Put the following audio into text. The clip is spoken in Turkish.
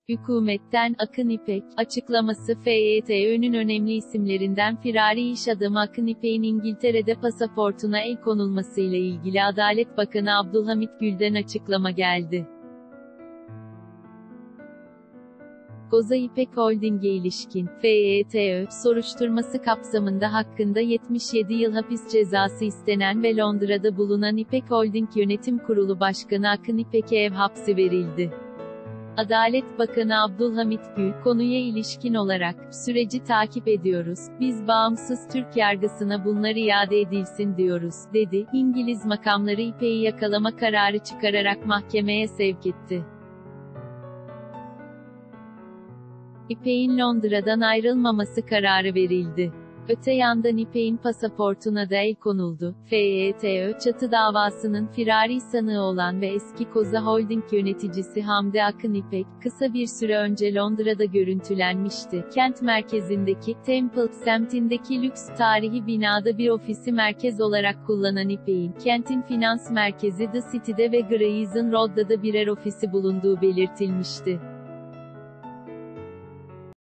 Hükümetten Akın İpek, açıklaması FETÖ'nün önemli isimlerinden firari iş adamı Akın İpek'in İngiltere'de pasaportuna el konulmasıyla ilgili Adalet Bakanı Abdülhamit Gül'den açıklama geldi. Koza İpek Holding'e ilişkin, FETÖ, soruşturması kapsamında hakkında 77 yıl hapis cezası istenen ve Londra'da bulunan İpek Holding Yönetim Kurulu Başkanı Akın İpek'e ev hapsi verildi. Adalet Bakanı Abdülhamit Gül, konuya ilişkin olarak, süreci takip ediyoruz, biz bağımsız Türk yargısına bunlar iade edilsin diyoruz, dedi. İngiliz makamları İpek'i yakalama kararı çıkararak mahkemeye sevk etti. İpek'in Londra'dan ayrılmaması kararı verildi. Öte yandan İpek'in pasaportuna da el konuldu. FETÖ çatı davasının firari sanığı olan ve eski Koza Holding yöneticisi Hamdi Akın İpek, kısa bir süre önce Londra'da görüntülenmişti. Kent merkezindeki, Temple semtindeki lüks tarihi binada bir ofisi merkez olarak kullanan İpek'in, kentin finans merkezi The City'de ve Grayson Road'da da birer ofisi bulunduğu belirtilmişti.